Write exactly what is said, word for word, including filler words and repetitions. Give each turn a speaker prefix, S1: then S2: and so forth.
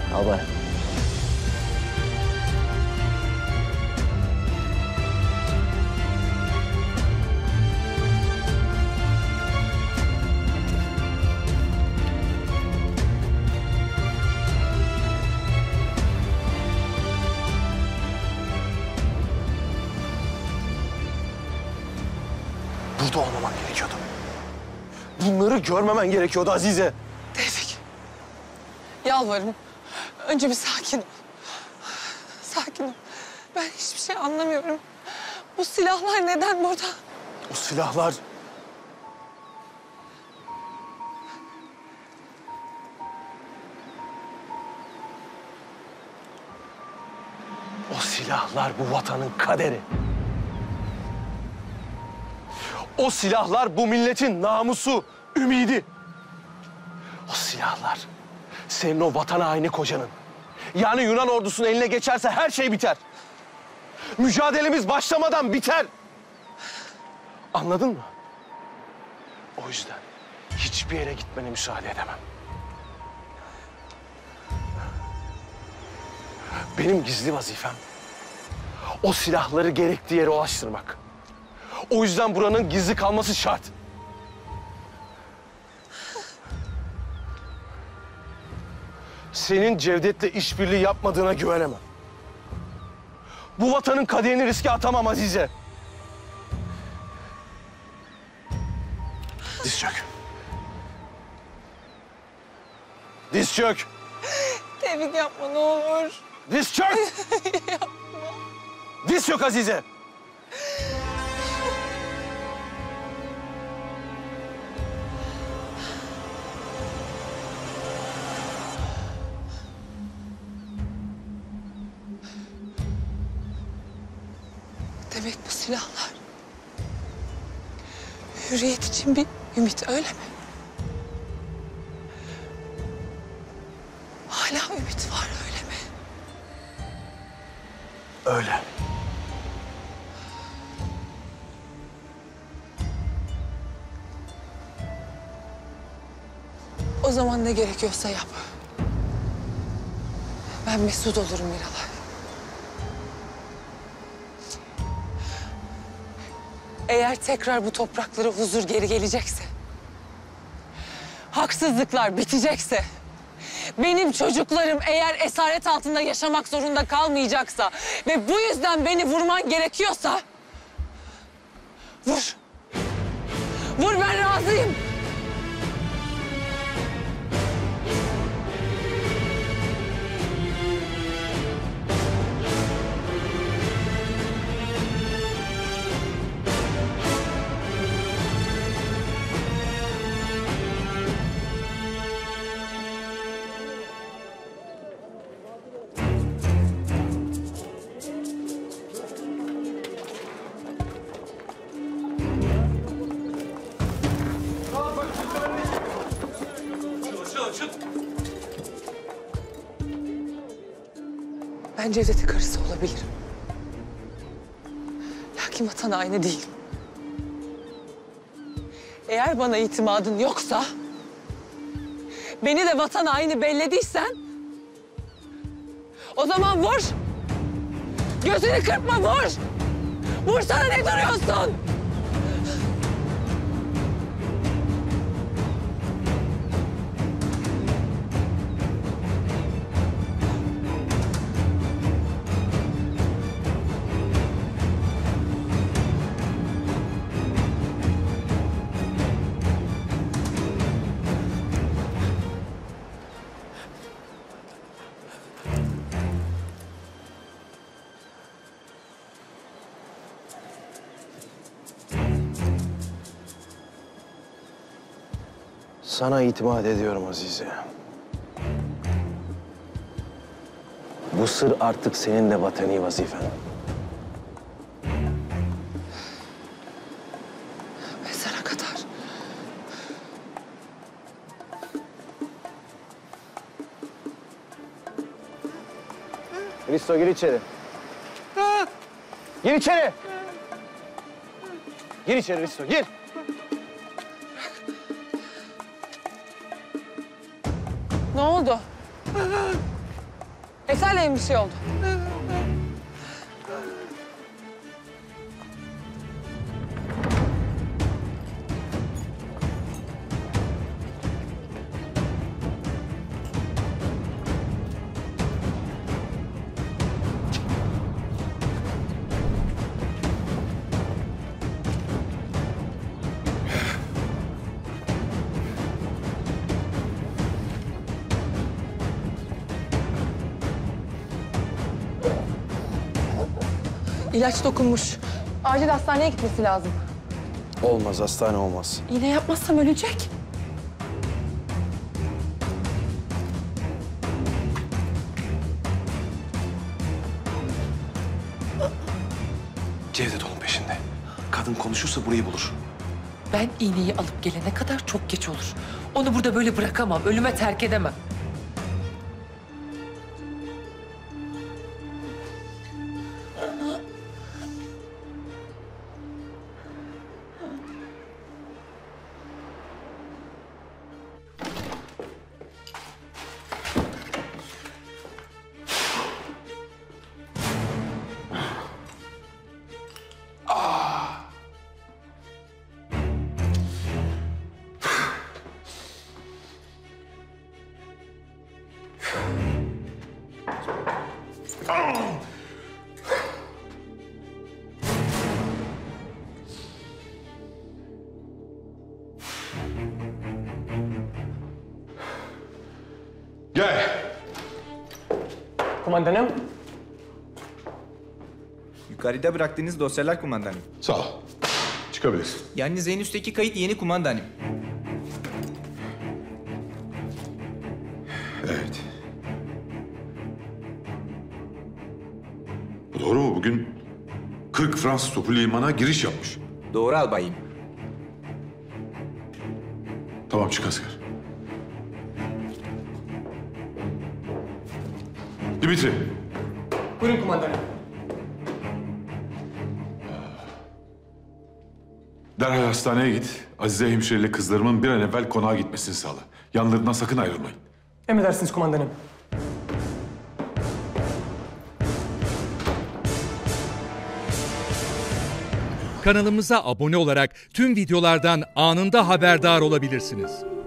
S1: Albay. Burada olmaman gerekiyordu. Bunları görmemen gerekiyordu Azize.
S2: Tevfik, yalvarırım. Önce bir sakin ol. Sakin ol. Ben hiçbir şey anlamıyorum. Bu silahlar neden burada?
S1: O silahlar... O silahlar bu vatanın kaderi. O silahlar bu milletin namusu, ümidi. O silahlar senin o vatan haini kocanın. Yani Yunan ordusunun eline geçerse her şey biter. Mücadelemiz başlamadan biter. Anladın mı? O yüzden hiçbir yere gitmene müsaade edemem. Benim gizli vazifem o silahları gerektiği yere ulaştırmak. O yüzden buranın gizli kalması şart. Senin Cevdet'le işbirliği yapmadığına güvenemem. Bu vatanın kaderini riske atamam Azize. Diz çök. Diz çök.
S2: Tevfik yapma ne olur.
S1: Diz çök.
S2: Yapma.
S1: Diz çök Azize.
S2: Demek bu silahlar hürriyet için bir ümit, öyle mi? Hala ümit var, öyle mi?
S1: Öyle.
S2: O zaman ne gerekiyorsa yap. Ben mesut olurum Miralay. Eğer tekrar bu topraklara huzur geri gelecekse, haksızlıklar bitecekse, benim çocuklarım eğer esaret altında yaşamak zorunda kalmayacaksa ve bu yüzden beni vurman gerekiyorsa, vur. Vur, ben razıyım. Ben Cevdet'in karısı olabilirim. Lakin vatan haini değilim. Eğer bana itimadın yoksa, beni de vatan haini bellediysen, o zaman vur. Gözünü kırpma, vur. Vursana, ne duruyorsun?
S1: Sana itimat ediyorum Azize. Bu sır artık senin de vatani vazifen.
S2: Mezara kadar.
S1: Hristo, gir içeri. Gir içeri. Gir içeri Hristo, gir.
S2: Ne oldu? Eser'le bir şey oldu. İlaç dokunmuş. Acil hastaneye gitmesi lazım.
S1: Olmaz, hastane olmaz.
S2: İğne yapmazsam ölecek.
S1: Cevdet onun peşinde. Kadın konuşursa burayı bulur.
S3: Ben iğneyi alıp gelene kadar çok geç olur. Onu burada böyle bırakamam, ölüme terk edemem.
S4: Gel.
S5: Kumandanım,
S6: Yukarıda bıraktığınız dosyalar kumandanım.
S4: Sağ ol. Çıkabilirsin.
S6: Yalnız en üstteki kayıt yeni kumandanım.
S4: Evet. Bu doğru mu? Bugün kırk Fransız topu limana giriş yapmış.
S6: Doğru albayım.
S4: Tamam, çık asker. Dimitri.
S5: buyurun kumandanım.
S4: Derhal hastaneye git. Azize hemşireyle kızlarımın bir an evvel konağa gitmesini sağla. Yanlarından sakın ayrılmayın.
S5: Emredersiniz kumandanım.
S7: Kanalımıza abone olarak tüm videolardan anında haberdar olabilirsiniz.